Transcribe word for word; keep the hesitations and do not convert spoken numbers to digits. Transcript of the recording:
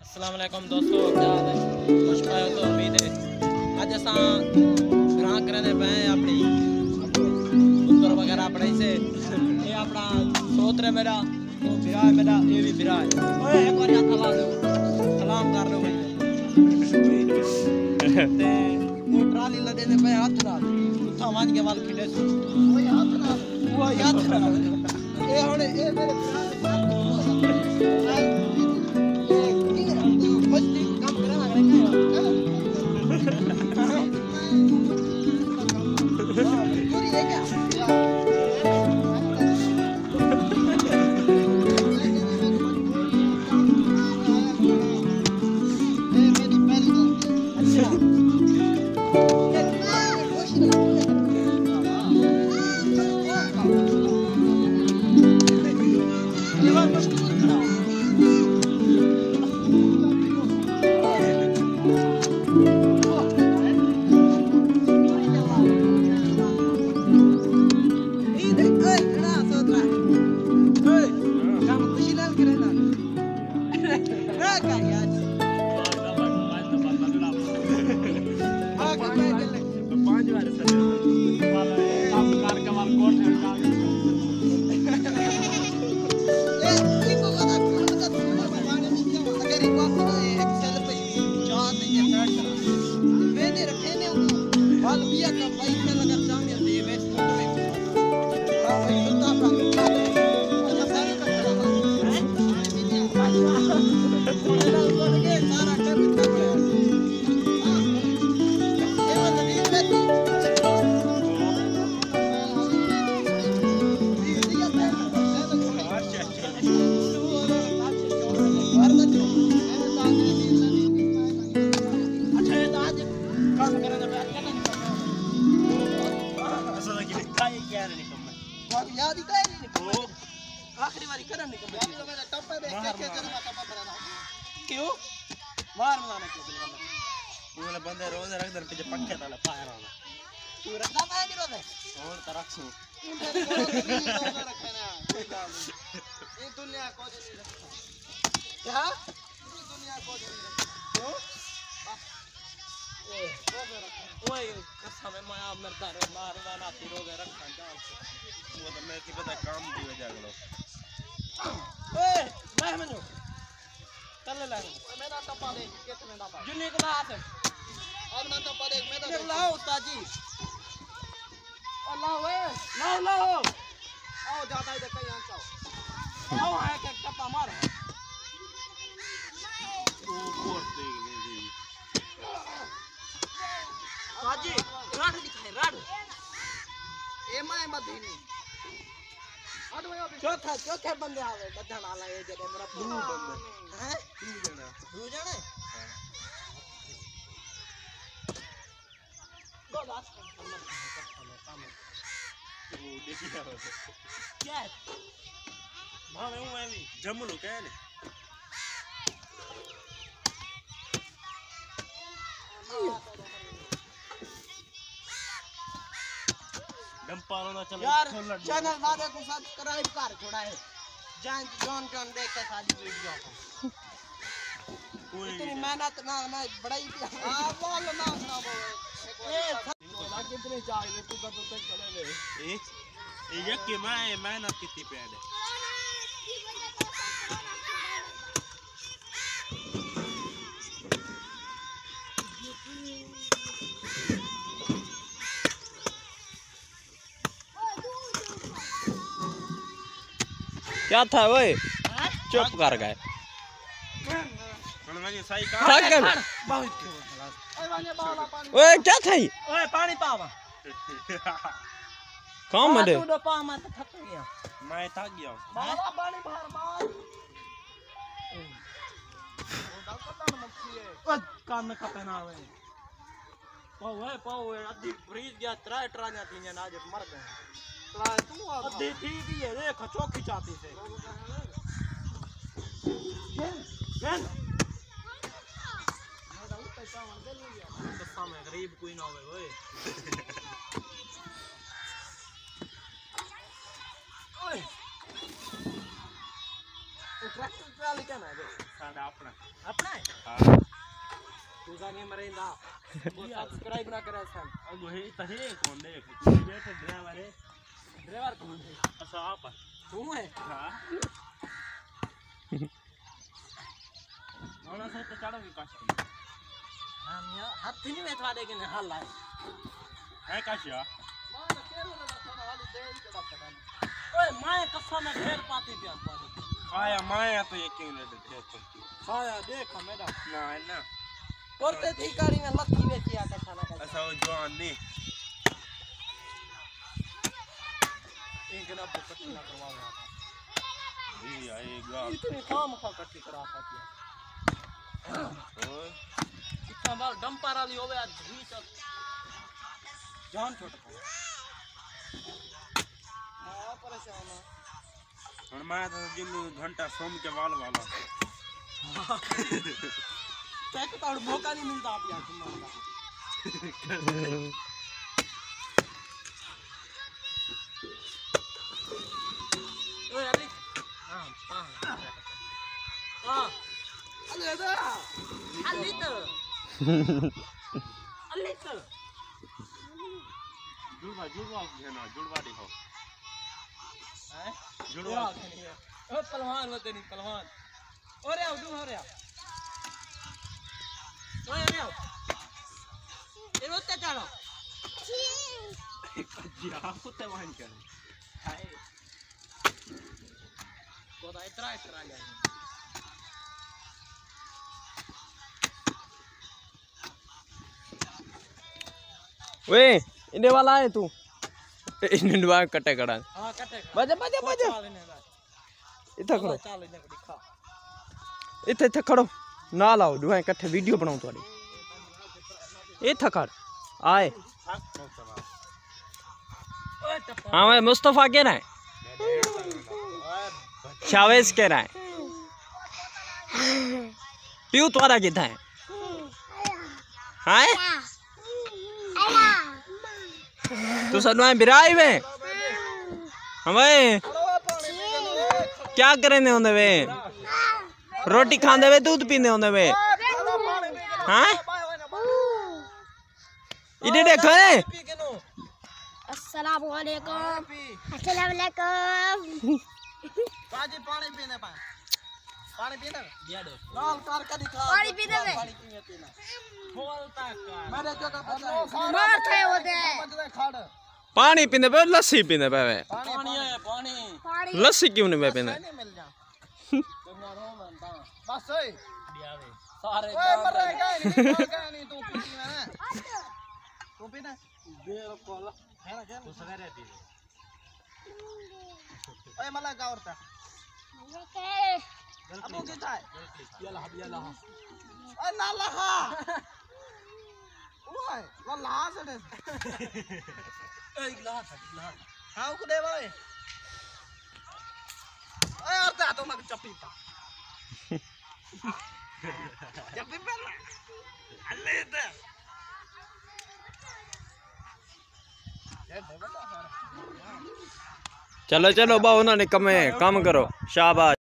अस्सलाम वालेकुम दोस्तों, क्या हाल है? खुश पाए तो उम्मीद है अज अस ग्रां करने पे अपनी पुत्र वगैरह अपने से ये अपना सोत्र है मेरा, तो बिरा है मेरा, ये भी बिरा है। ओए एक बार हाथ हला दो, सलाम कर लो भाई। ते वो ट्राली लदे ने पे हाथ ना उठा मान के वाल खिले से वो हाथ ना वो हाथ ना ये होने ये मेरे बिरा है याद ही का नहीं को आखिरी बारी करन नहीं को मेरा टप्पा देख के चल मैं टप्पा बनाना क्यों मार बनाने के लिए बोले बंदे रोज रख दर पे पंखे ताला फायर वाला तू रखना है नहीं रोज और तरक सु रखना ये दुनिया को नहीं रखता क्या दुनिया को नहीं रखता क्यों ओए कसम है मैं आप मरता रे मारना ना रोज रखा जा वो तो मैं की पता काम दी वजह लो ओए मैं मनो चल ले मैं ना टपा दे कितने ना पा जुन्नी को हाथ अब ना टपा दे मैं तो लाओ उस्ताद जी अल्लाह ओए लाओ लाओ आओ जाता है कहीं यहां आओ आओ है के टपा मार ओ कोट देख ले जी हाजी राड दिखाए राड एमाय मदीनी अड में चौथा चौथे बंदे आवे बधन आला ये जड़े मेरा दू बंदे हैं दू जणा दू जणे दो लाख नंबर काम वो देखी आवे क्या है हां मैं हूं अभी जमलो क्या है डंपारो ना चले यार चैनल वाले को सब्सक्राइब कर छोड़ा है जान जॉन जॉन देख के सारी वीडियो कोई इतनी मेहनत ना मैं बड़ा ही हां बोल ना ना बोल ए कितने चाहिए तू तो तक चले गए ए ये यके मैं मेहनत कितनी पे है क्या था ओए चुप कर गए ओए क्या था ओए पानी पावा कौन मरे तू तो पा मैं तो थक गया मैं थक गया बाबा पानी बाहर मार वो डॉक्टर ने मच्छी है ओ कान में कपना आवे पाओ है पाओ है अद्धी ब्रीज गया ट्राई ट्राई जाती है ना आज मर गए ट्राई तू अद्धी ठीक ही है देख चौकी चाहती से गेन गेन पैसा मांग ले लिया तो सामने गरीब कोई ना होवे ओए ओए ट्रैक्टर चैनल क्या ना है साडा अपना अपना है हां तू जाने मरेंदा वो सब्सक्राइब ना करे सन अब हे तहे कौन देख तू बैठे ड्राइवर है ड्राइवर कौन है अच्छा आप तू है हां नौना से तो चढ़ो भी काशी हां मियां हाथ नहीं में थवा देगे ने हाल लाए है काशिया मां केरो ना खाना हाली दे के बात करना ओए मां कफा में ढेर पाती प्यार पाती आया माया तो ये क्यों ले देते हो आया देखो मैडम ना है ना करते थी गाड़ी में लक्की बेची आता खाना का ऐसा वो जवान नहीं एक ना पकड़ ना करवाया था ये आएगा इतने काम खा कट्टी कराता था ओए इतना बार डंपर वाली होवे आज भी तक जान छोड़ हां परेशान है और मैं तो जिन घंटा सोम के वाल वाला तक तो मौका नहीं मिलता आप यार तुम्हारा ओए अरे हां हां हां अरे दा अली तो अली तो जुड़वा जुड़वा है ना जुड़वा देखो हैं जुड़वा ओ पहलवान होते नहीं पहलवान और आओ तुम और आओ ओए अरे आओ ये रोते चलो जी आप कुत्ते वाहन कर हाय कोदा इतना इतना गया वे इने वाला है तू इने दुआ कटे कड़ा हां कटे बजे बजे बजे इथे खड़ो चल इने दिखा इथे इथे खड़ो ना लाओ दुआ इकट्ठे वीडियो बनाऊं तोड़ी इथे खड़ आए हां मैं मुस्तफा के रहा है शावेज के रहा है पियो तोड़ा किथा है हां तू सनवा बिराई में हमें क्या करेंगे होंदे वे रोटी खांदे वे दूध पींदे होंदे वे हां इधर देखो अस्सलाम वालेकुम अस्सलाम वालेकुम पाजी पानी पीने पा पानी पीना दिया दो लाल कार का दिखा पानी पीने में पानी पीने पीना खोलता का मेरे जो का मार थे होते खड़ पानी पीने पे लस्सी पीने पे वे पानी है पानी लस्सी क्यों नहीं पीने नहीं मिल जा तुम्हारा बनता बस ओए दिया वे सारे ओए मर गए नहीं नहीं तू पीती में तू पीना बेर कोला है ना क्या दूसरे रहती ओए मला का औरता अबो किथा है ये ला ये ला ओए ना लहा ओए ला ला से दे ओए ला ला हां को दे भाई ओए औरता तो मग चप्पी पा चप्पी पे अल्ले दे चलो चलो बाबू ना कमे काम करो शाबाश।